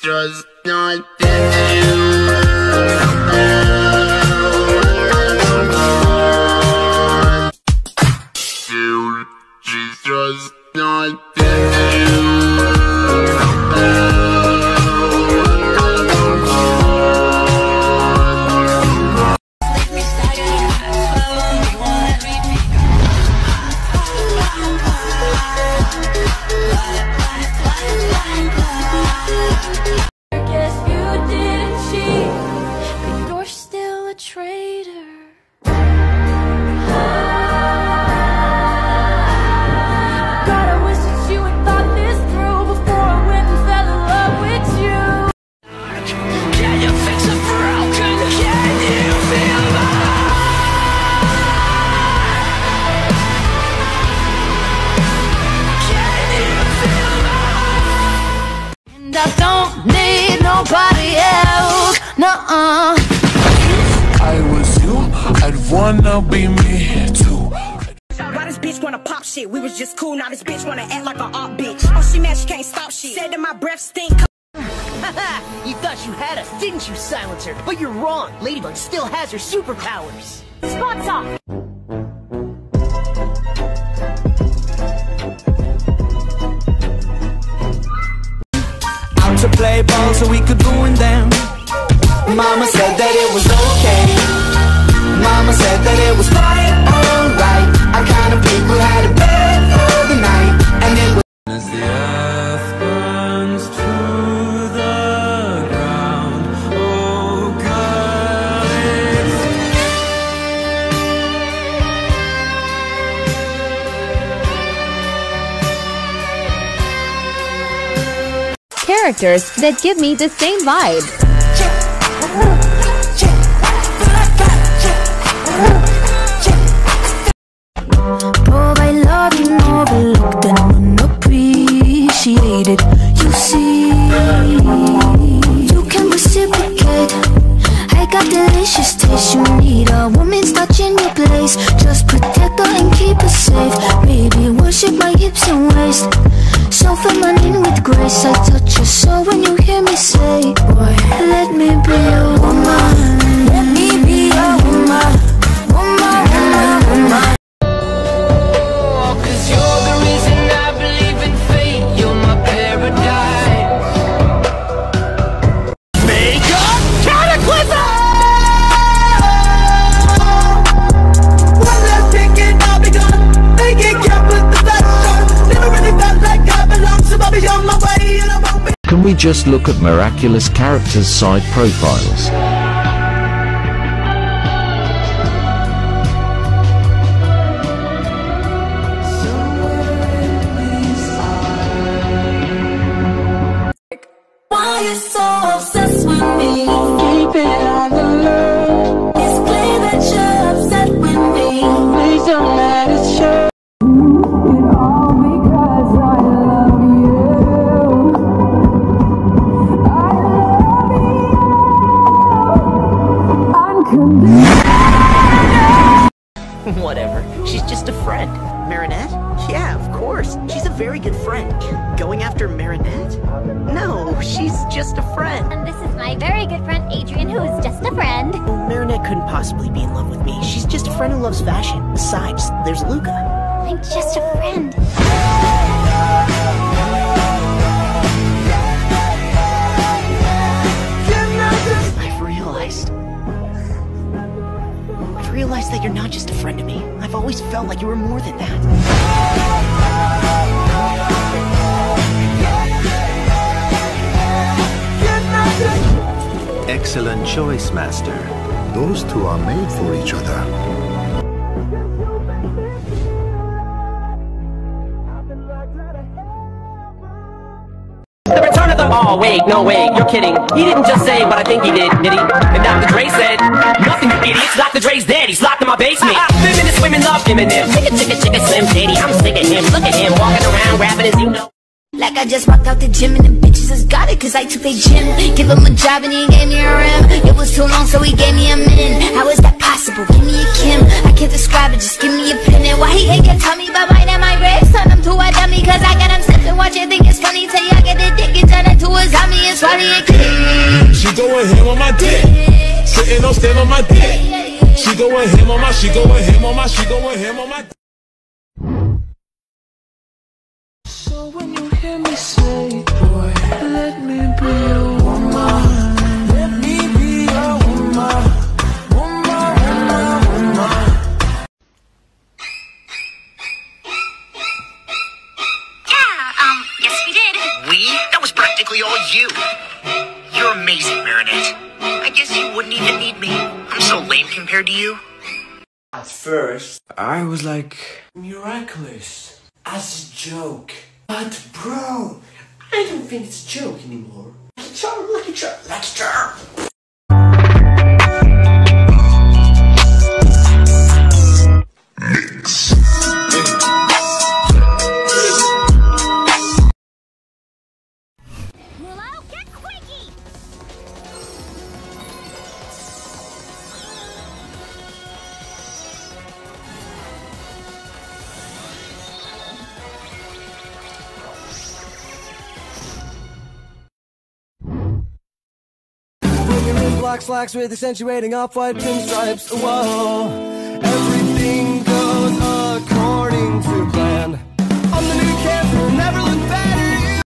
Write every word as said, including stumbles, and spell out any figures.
just not you. Dude, she's just not I don't need nobody else, nuh-uh. I was you, I'd wanna be me too. Why this bitch wanna pop shit? We was just cool, now this bitch wanna act like a op bitch. Oh, she mad, she can't stop shit. Said that my breath stink. Haha, you thought you had us, didn't you, Silencer? But you're wrong. Ladybug still has her superpowers. Spots off. To play ball so we could ruin them. Mama said that it was okay. Mama said that it was fine, alright. I kind of people had a bed for the night, and it was as the earth burns to the ground. Oh God, characters that give me the same vibe. Provide love overlooked and unappreciated. You see, you can reciprocate. I got delicious taste. You need a woman's touch in your place. Just protect her and keep her safe. Baby, worship my hips and waist. So feminine with grace, I touch your soul when you hear me say, boy, let me be a woman. Let me be a woman. Woman, woman, woman. Oh, cause you're the reason I believe in fate. You're my paradise. Makeup cataclysm! one last ticket, I'll be gone. They get kept with the fashion. Never really felt like I belong, so I'll be on my way and I won't be. Can we just look at Miraculous characters' side profiles? Why you so obsessed with me? Keep it on the low. It's clear that you're upset with me. Please don't let it show. And all because I love you. I love you unconditionally. Whatever, she's just a friend. Marinette? Yeah, of course. She's a very good friend. Going after Marinette? No, she's just a friend. And this is my very good friend Adrian, who is just a friend. Well, Marinette couldn't possibly be in love with me. She's just a friend who loves fashion. Besides, there's Luca. I'm just a friend. I've realized... I've realized that you're not just a friend to me. I've always felt like you were more than that. Excellent choice, Master. Those two are made for each other. The return of the... Oh, wait, no, wait, you're kidding. He didn't just say what I think he did, did he? And Doctor Dre said, nothing, you idiots. Doctor Dre's dead, he's locked in my basement. Feminist women love him and them. Chicka, chicka, chicka, Slim Shady, I'm sick of him. Look at him, walking around, rapping as you know. Like I just walked out the gym and the bitches has got it cause I took their gym. Give him a job and he gave me a rim. It was too long so he gave me a min. How is that possible? Give me a Kim. I can't describe it, just give me a pin. And why he ain't can tell me about mine and my grades? Turn him to a dummy cause I got him slipping. Watch it, think it's funny till y'all get addicted. Turn it to a zombie. it's funny again. She going ham on my dick. Sitting on stand on my dick. She going ham on my, she going ham on my, she going ham on my dick. So when you hear me say, boy, let me be your woman. Let me be your woman. Woman, woman, woman. Yeah, um, yes we did. We? That was practically all you. You're amazing, Marinette. I guess you wouldn't even need me. I'm so lame compared to you. At first, I was like, Miraculous, as a joke. But bro, I don't think it's a joke anymore. Like a charm, like a charm, like a charm. Mix. Black slacks with accentuating off-white pinstripes. Whoa, everything